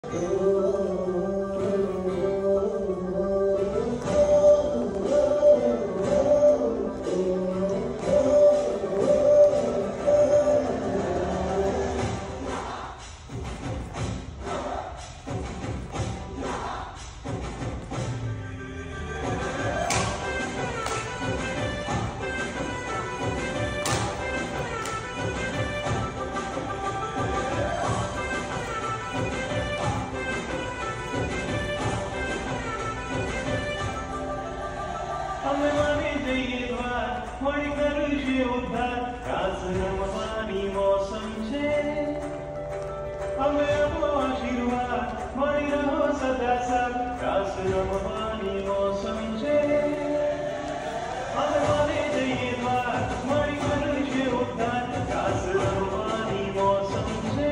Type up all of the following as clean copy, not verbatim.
मणि करुषे उद्धार काजरमवानी मौसम छे અમે આપો આશીર્વાદ મળી રહો સદા સાથ રાસ રમવાની મોસમ છે અમે માને જઈએ દ્વાર મળી કરશે ઉદ્ધાર રાસ રમવાની મોસમ છે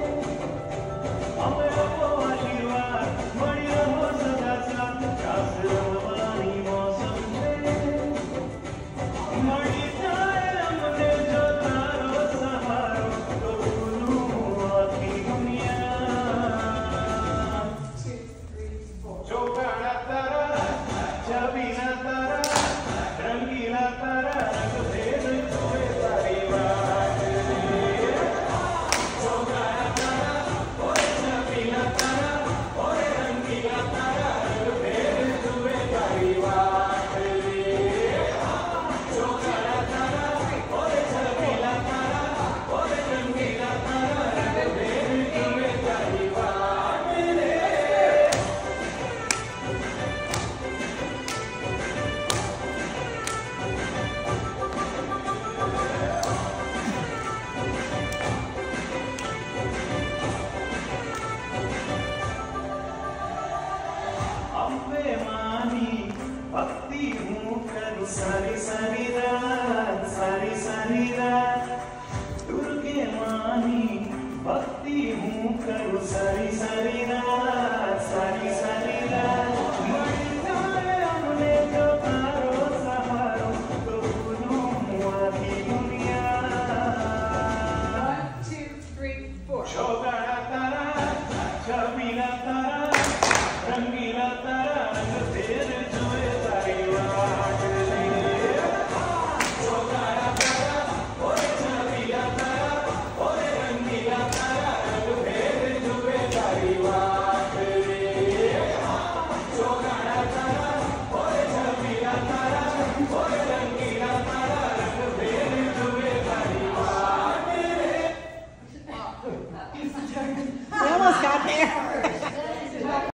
અમે આપો આશીર્વાદ મળી રહો સદા સાથ રાસ રમવાની મોસમ છે મળી જાય અમને જો તારો સહારો તો ભૂલું આખી चौकाड़ा तारा छबीला तारा रंगीला तारा रंग भेद कोई तारी बात चौकाड़ा तारा ओए छबीला तारा ओए रंगीला तारा रंग भेद कोई तारी बात चौकाड़ा तारा ओए छबीला तारा ओए रंगीला तारा रंग भेद कोई तारी बात अम्बे मानी भक्ति हूँ करूँ सारी सारी